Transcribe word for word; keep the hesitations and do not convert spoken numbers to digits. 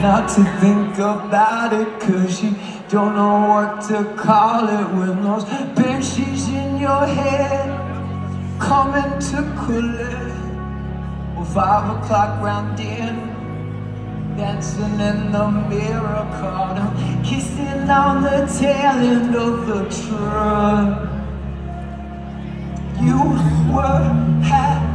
not to think about it, cause you don't know what to call it when those banshees in your head coming to collect. Well, five o'clock round in, dancing in the mirror, caught him kissing on the tail end of the truck. You were happy